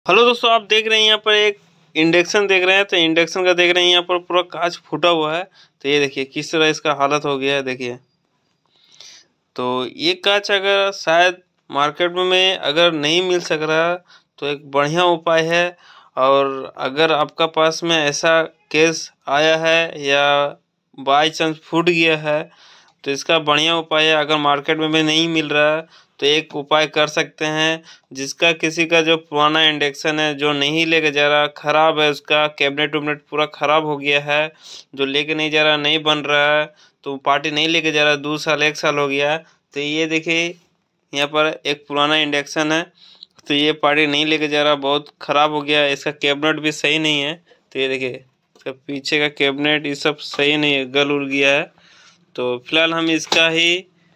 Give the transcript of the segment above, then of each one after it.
Hello दोस्तों, आप देख रहे हैं यहाँ पर एक इंडक्शन देख रहे हैं। तो इंडक्शन का देख रहे हैं यहाँ पर पूरा कांच फूटा हुआ है। तो ये देखिए किस तरह इसका हालत हो गया है, देखिए। तो ये कांच अगर शायद मार्केट में अगर नहीं मिल सक रहा तो एक बढ़िया उपाय है। और अगर आपका पास में ऐसा केस आया है या बाई चांस फूट गया है तो इसका बढ़िया उपाय है। अगर मार्केट में नहीं मिल रहा है तो एक उपाय कर सकते हैं। जिसका किसी का जो पुराना इंडक्शन है जो नहीं लेके जा रहा, ख़राब है, उसका कैबिनेट उबनेट पूरा ख़राब हो गया है, जो लेके नहीं जा रहा, नहीं बन रहा है, तो पार्टी नहीं लेके जा रहा, 2 साल 1 साल हो गया। तो ये देखिए यहाँ पर एक पुराना इंडक्शन है। तो ये पार्टी नहीं लेके जा रहा, बहुत ख़राब हो गया, इसका कैबिनेट भी सही नहीं है। तो ये देखिए इसका पीछे का कैबिनेट ये सब सही नहीं है, गल उल गया है। तो फिलहाल हम इसका ही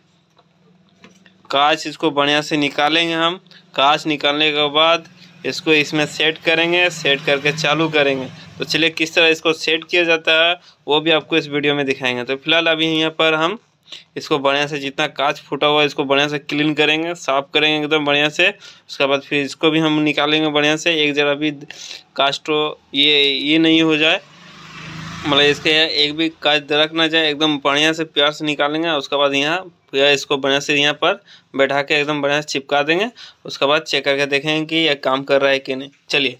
कांच इसको बढ़िया से निकालेंगे। हम कांच निकालने के बाद इसको इसमें सेट करेंगे, सेट करके चालू करेंगे। तो चलिए किस तरह इसको सेट किया जाता है वो भी आपको इस वीडियो में दिखाएंगे। तो फिलहाल अभी यहाँ पर हम इसको बढ़िया से जितना कांच फूटा हुआ है इसको बढ़िया से क्लीन करेंगे, साफ करेंगे एकदम बढ़िया से। उसके बाद फिर इसको भी हम निकालेंगे बढ़िया से, एक जरा भी कास्ट ये नहीं हो जाए, मतलब इसके एक भी कांच दरक ना जाए, एकदम बढ़िया से प्यार से निकालेंगे। उसके बाद यहाँ इसको बढ़िया से यहाँ पर बैठा के एकदम बढ़िया से चिपका देंगे। उसके बाद चेक करके देखेंगे कि यह काम कर रहा है कि नहीं। चलिए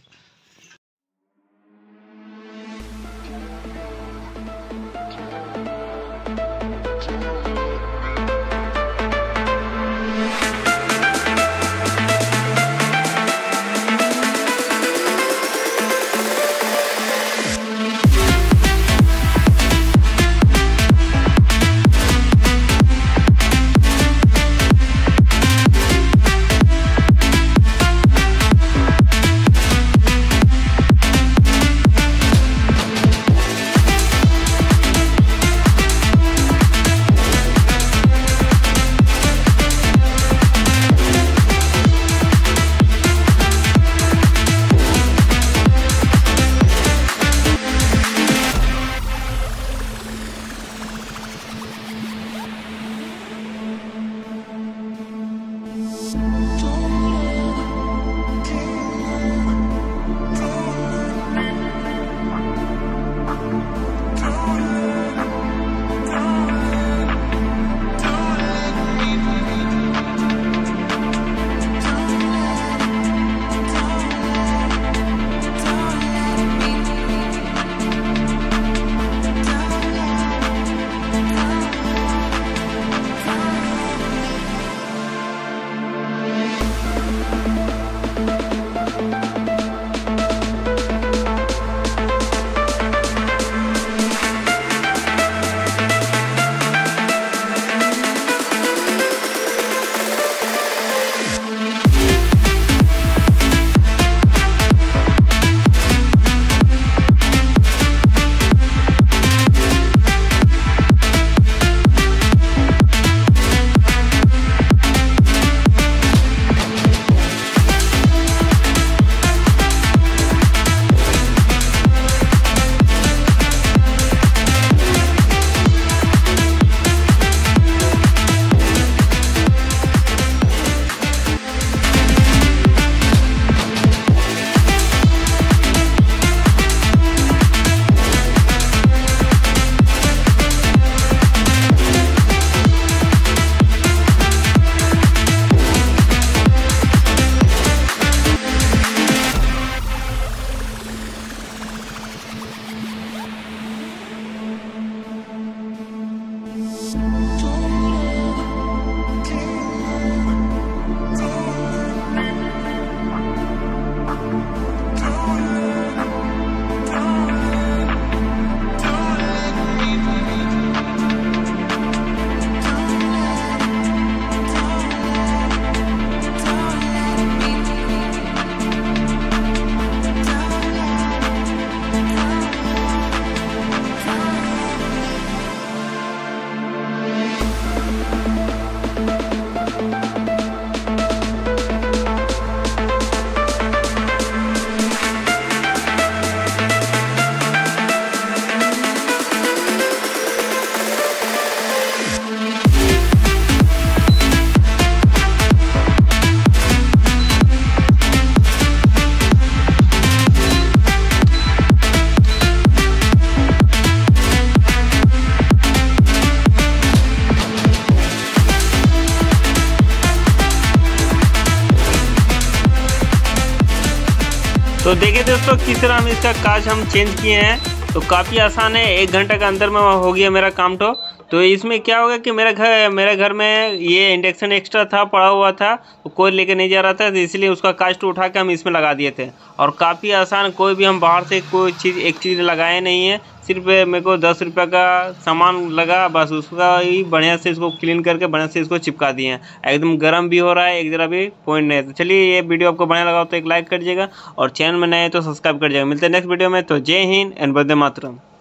तो देखिए दोस्तों किस तरह हम इसका कांच हम चेंज किए हैं। तो काफ़ी आसान है, 1 घंटे के अंदर में हो गया मेरा काम। तो इसमें क्या होगा कि मेरे घर में ये इंडक्शन एक्स्ट्रा था, पड़ा हुआ था, तो कोई लेके नहीं जा रहा था, तो इसलिए उसका कास्ट उठा के हम इसमें लगा दिए थे। और काफ़ी आसान, कोई भी हम बाहर से कोई एक चीज़ लगाए नहीं है, सिर्फ मेरे को 10 रुपये का सामान लगा, बस उसका ही बढ़िया से इसको क्लीन करके बढ़िया से इसको चिपका दिए हैं। एकदम गर्म भी हो रहा है, एक जरा भी पॉइंट नहीं है। तो चलिए, ये वीडियो आपको बढ़िया लगा तो एक लाइक कर दीजिएगा और चैनल में नए हैं तो सब्सक्राइब कर दीजिएगा। मिलते हैं नेक्स्ट वीडियो में। तो जय हिंद एंड वंदे मातरम।